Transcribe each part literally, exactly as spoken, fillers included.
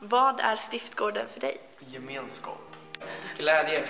Vad är Stiftgården för dig? Gemenskap. Glädje.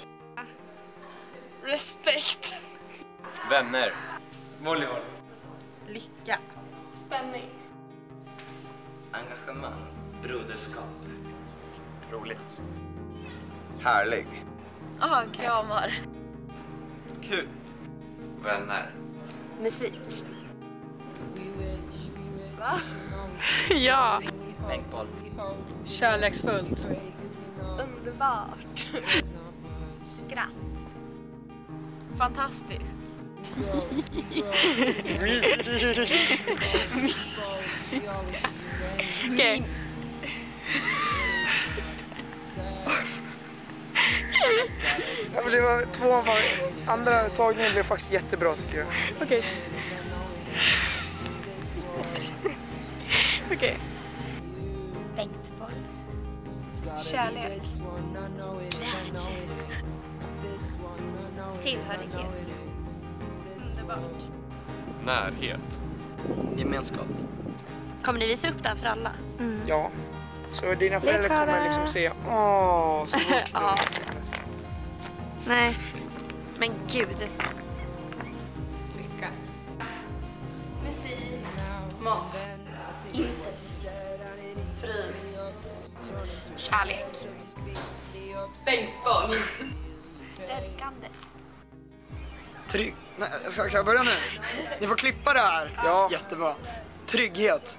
Respekt. Vänner. Volleyboll. Lycka. Spänning. Engagemang. Broderskap. Roligt. Härlig. Ja, kramar. Kul. Vänner. Musik. Va? Ja. Paintball. Kärleksfullt. Underbart. Skratt. Fantastiskt. Okej. Ja, men det var två var, andra tagningen blev faktiskt jättebra tycker jag. Okej. Okej. Paintball. Kärlek. Glädje. Tillhörighet. Underbart. Närhet. Gemenskap. Kommer ni visa upp det här för alla? Ja. Så dina föräldrar Klara. kommer liksom säga åh, så fort Ja. de- Nej. Men gud. Lycka. Musik. Mat. Intensivt. Frid. Kärlek. Paintball. Stärkande. Trygg... Nej, ska, ska jag börja nu? Ni får klippa det här. Ja. Jättebra. Trygghet.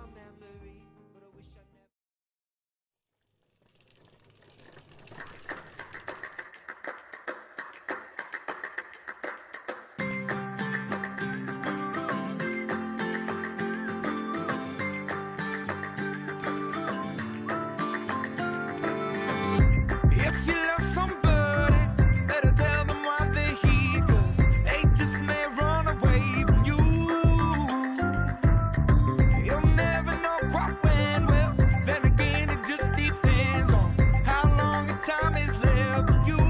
If you love somebody, better tell them why they're here, 'cause they just may run away from you. You'll never know quite when, well, then again it just depends on how long the time is left for you.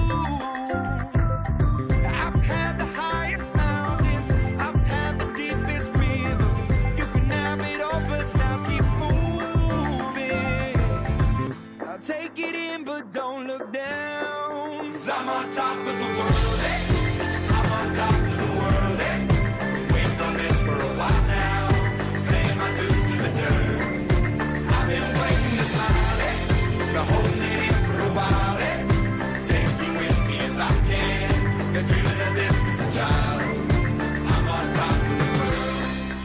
I've had the highest mountains, I've had the deepest rivers. You can have it all, but now keep moving. I'll take it in, but don't look down. 'Cause I'm on top of the world, eh? I'm on top of the world, eh? Waiting on this for a while now. Paying my dues to the dirt. I've been waiting to smile, eh? Been holding it in for a while, eh? Take you with me if I can. Been dreaming of this since a child. I'm on top of the world.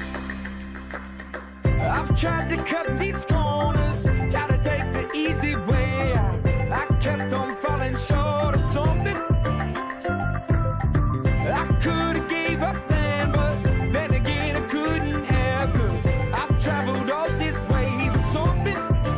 I've tried to cut these corners, tried to take the easy way out. I kept on falling short of something. I could have gave up then, but then again I couldn't have, 'cause I've traveled all this way for something.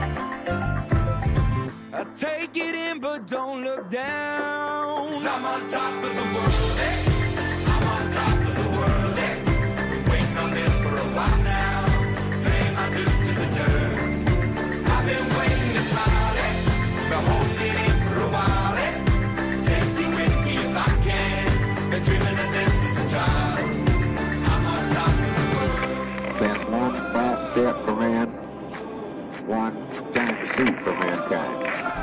I take it in, but don't look down. 'Cause I'm on top of the world, eh? I'm on top of the world, eh? Waiting on this for a while now. Paying my dues to the dirt. I've been waiting to smile, eh? Been holding it in for a while, eh? Take you with me if I can. Been dreaming of this since a child. I'm on top of the world. That's one false step for man, one giant deceit for mankind.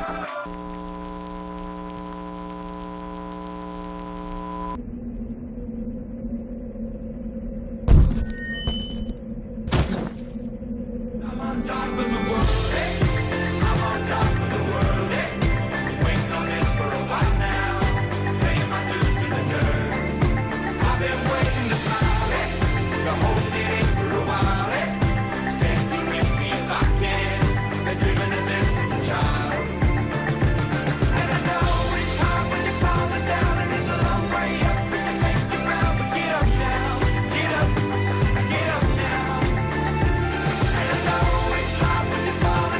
I'm on top of the world, eh? I'm on top of the world, eh? Waiting on this for a while now. Paying my dues to the dirt. I've been waiting to smile, eh? Been holding it in for a while, eh? Take you with me if I can. Been dreaming of this since a child. And I know it's hard when you're falling down, and it's a long way up, and it makes you proud, but get up now, get up, get up now. And I know it's hard when you're falling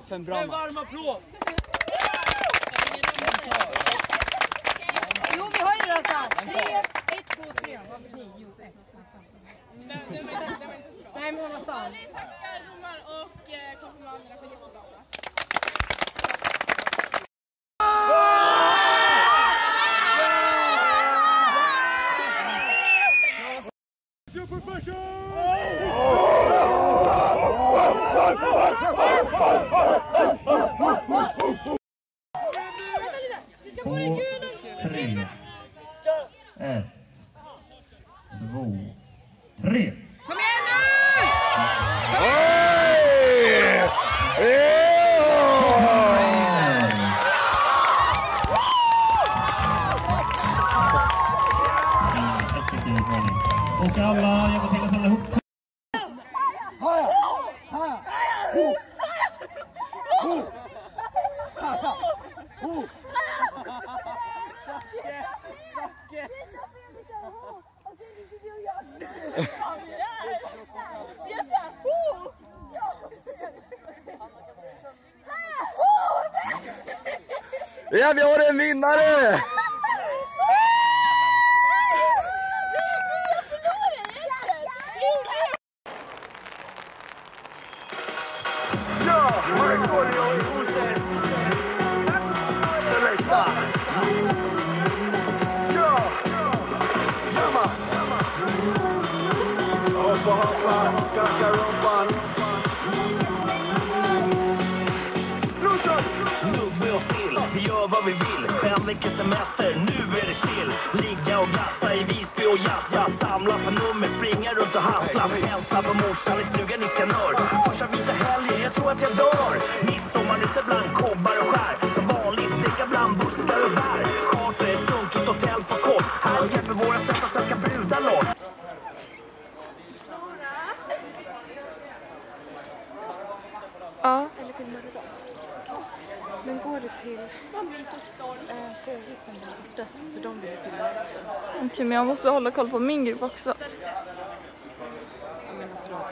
en bra match. En varm applåd! Jo, vi har ju det alltså. Tre, ett, två, tre. Vad fick ni? Jo, ett. Nej, men vad sa? Vi tackar domaren och konfirmanderna för jättebra. Vi ska få den guden. Tre. Ett. Två. Tre. Kom igen nu! Och alla hjälper till att samla ihop. Ja, vi har en vinnare! Ja, Markoolio i huset. Selecta. Ja. Jamma. Hoppa, hoppa, skaka rumpan. Nubbe och sill, vi gör vad vi vill. Fem veckors semester, nu är det chill. Ligga och glassa i Visby och jassa. Samla på nummer, springa runt och hassla. Hälsa på morsan i stugan i Skanör. Första vita helgen, jag tror att jag dör. Midsommar ute bland kobbar och skär. Som vanligt, däcka bland buskar och bär. Charter, ett sunkigt hotell på kost. Här släpper våra sätt att svenska brudar loss. Ja. Eller filmar du då? Men går det till äh, tjejgruppen där borta? För de vill filma också. Okej, okay, men jag måste hålla koll på min grupp också. Jag menar så då.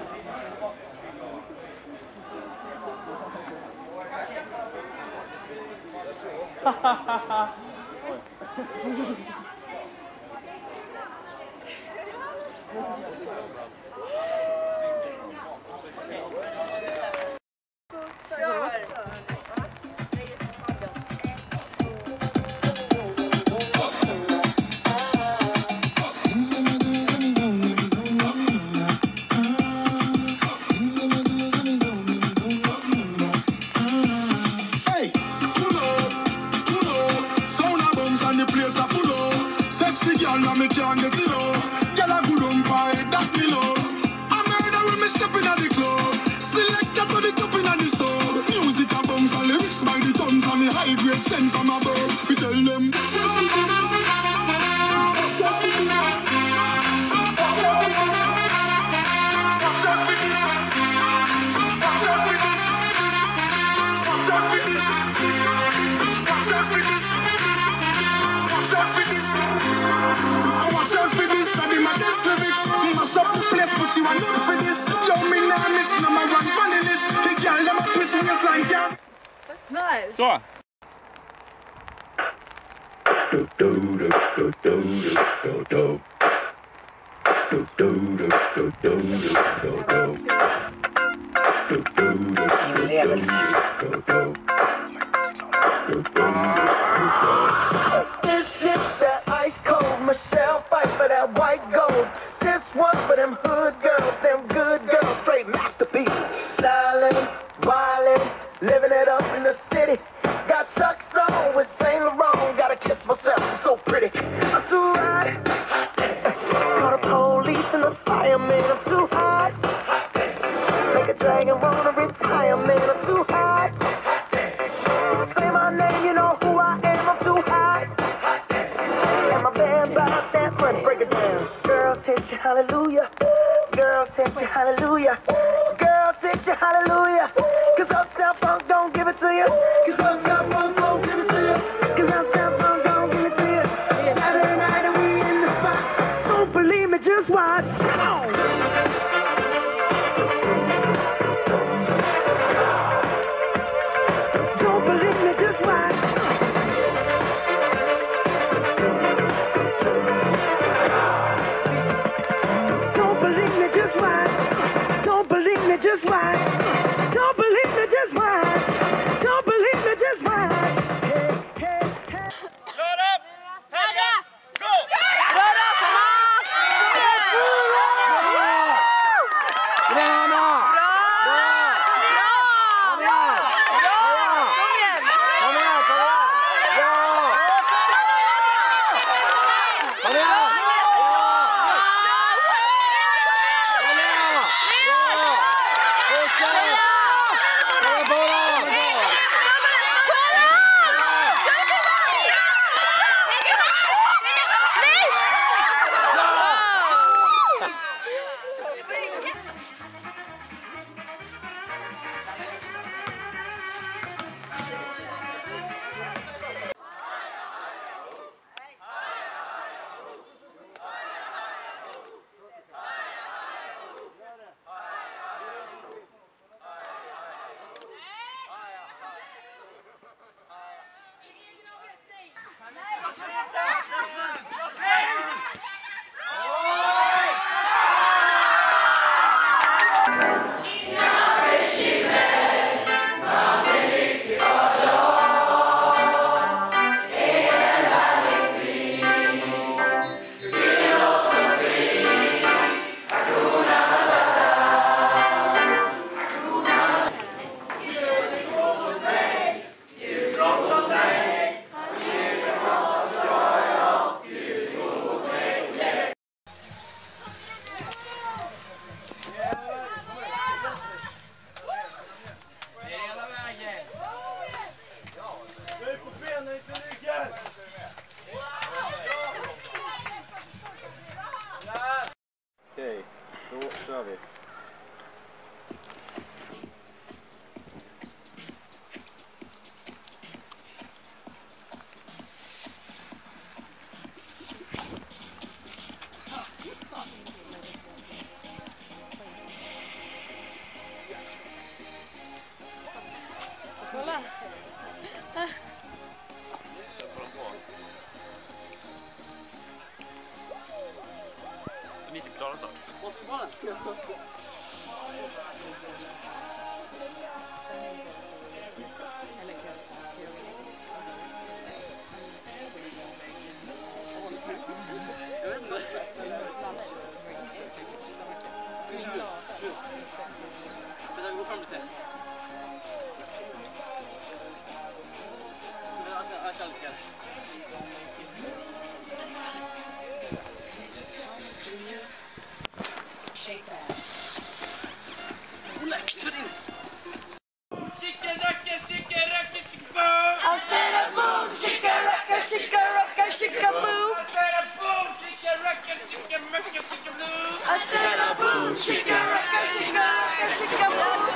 Me can't get it off. Girl, I good on pie, that me love. I murder when me step in at the club. Select that to the top in at the soul. Music a bounce and lyrics by the tons and me high grade sent from above. We tell them. Nice. Så. This is that ice cold Michelle fight for that white gold. This one for them hood girls, them good girls, straight masterpieces. Styling, wildin', living it up in the city. Got Chuck's on with Saint Laurent. Gotta kiss myself, I'm so pretty. I'm too hot. Call the police and the fireman. I'm too hot. Make a dragon wanna retire, man. I'm too hot. Say my name, you know who I am. I'm too hot. And my band bought that front, break it down. Girls hit you, hallelujah. Girls hit you, hallelujah. Girls hit you, hallelujah. Cause Uptown Funk don't give it to you. Cause Uptown Funk don't give it to you. Cause Uptown Funk don't give it to you. Saturday night and we in the spot. Don't believe me, just watch. Come on. Så ni inte klarar snart. Vad ska vara den? Jag går fram lite. Jag ska lite. Olle, kör in! Chicken rocker, chicken rocker, chicken boom! I said a boom, chicka rocka, chicka rocka, chicka boom. I said a boom, chicken rocker, chicken rocker, chicken boom! I said a boom, chicka rocka, chicka rocka, chicka boom.